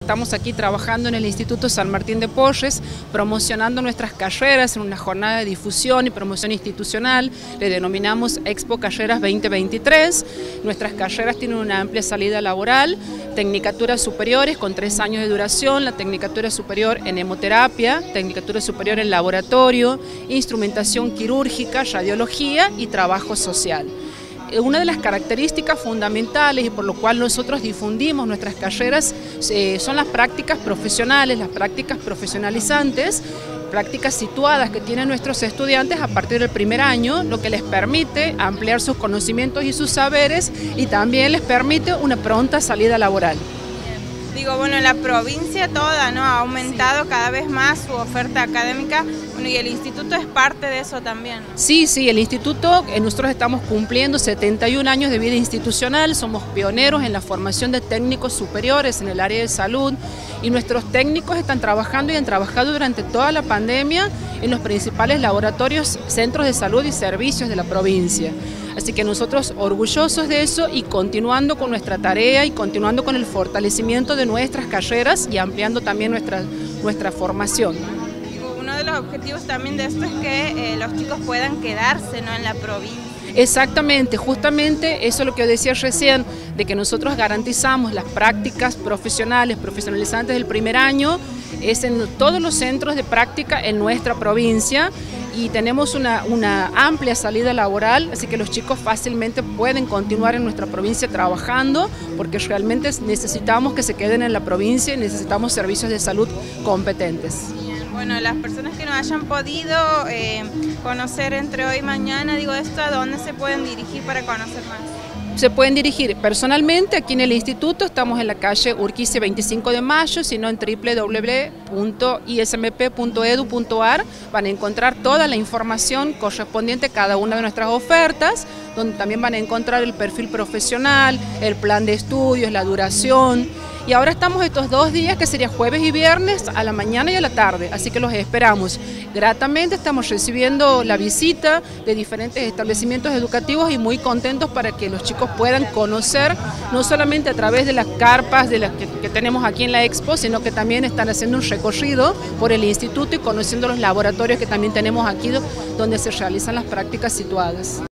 Estamos aquí trabajando en el Instituto San Martín de Porres, promocionando nuestras carreras en una jornada de difusión y promoción institucional. Le denominamos Expo Carreras 2023. Nuestras carreras tienen una amplia salida laboral, tecnicaturas superiores con 3 años de duración, la tecnicatura superior en hemoterapia, tecnicatura superior en laboratorio, instrumentación quirúrgica, radiología y trabajo social. Una de las características fundamentales y por lo cual nosotros difundimos nuestras carreras son las prácticas profesionales, las prácticas profesionalizantes, prácticas situadas que tienen nuestros estudiantes a partir del primer año, lo que les permite ampliar sus conocimientos y sus saberes y también les permite una pronta salida laboral. Digo, bueno, la provincia toda, ¿no?, ha aumentado cada vez más su oferta académica, bueno, y el instituto es parte de eso también, ¿no? Sí, el instituto, nosotros estamos cumpliendo 71 años de vida institucional, somos pioneros en la formación de técnicos superiores en el área de salud y nuestros técnicos están trabajando y han trabajado durante toda la pandemia en los principales laboratorios, centros de salud y servicios de la provincia. Así que nosotros orgullosos de eso y continuando con nuestra tarea y continuando con el fortalecimiento de nuestras carreras y ampliando también nuestra formación. Uno de los objetivos también de esto es que los chicos puedan quedarse, ¿no?, en la provincia. Exactamente, justamente eso es lo que yo decía recién, de que nosotros garantizamos las prácticas profesionales, profesionalizantes del primer año, es en todos los centros de práctica en nuestra provincia y tenemos una amplia salida laboral, así que los chicos fácilmente pueden continuar en nuestra provincia trabajando porque realmente necesitamos que se queden en la provincia y necesitamos servicios de salud competentes. Bueno, las personas que no hayan podido conocer entre hoy y mañana, digo esto, ¿a dónde se pueden dirigir para conocer más? Se pueden dirigir personalmente aquí en el instituto, estamos en la calle Urquiza 25 de Mayo, sino en www.ismp.edu.ar van a encontrar toda la información correspondiente a cada una de nuestras ofertas, donde también van a encontrar el perfil profesional, el plan de estudios, la duración. Y ahora estamos estos 2 días, que sería jueves y viernes, a la mañana y a la tarde, así que los esperamos. Gratamente estamos recibiendo la visita de diferentes establecimientos educativos y muy contentos para que los chicos puedan conocer, no solamente a través de las carpas de las que tenemos aquí en la Expo, sino que también están haciendo un recorrido por el instituto y conociendo los laboratorios que también tenemos aquí, donde se realizan las prácticas situadas.